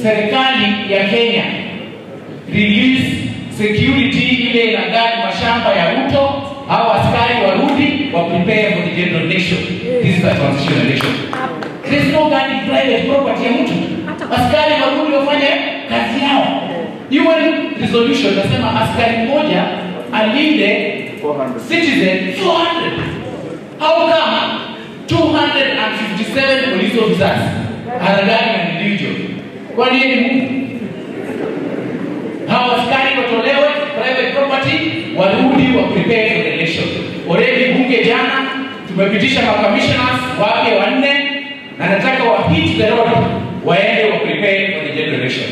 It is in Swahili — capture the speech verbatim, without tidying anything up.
serikali ya Kenya release security ile inagadi mashamba ya Ruto, hao askari warudi wa prepare for the general election. This is a transition election. There is no guarding private property ya mtu. Askari warudi wafanye kazi yao. U N resolution nasema askari mmoja alinde citizen four hundred. How come two hundred fifty-seven police officers are guarding an individual? Kwa nini Mungu? Hao askari watolewe private property, warudi wa prepare for the election. Already bunge jana tumepitisha makamishnas wake wanne na nataka wa hit the road waende wa prepare for the general election.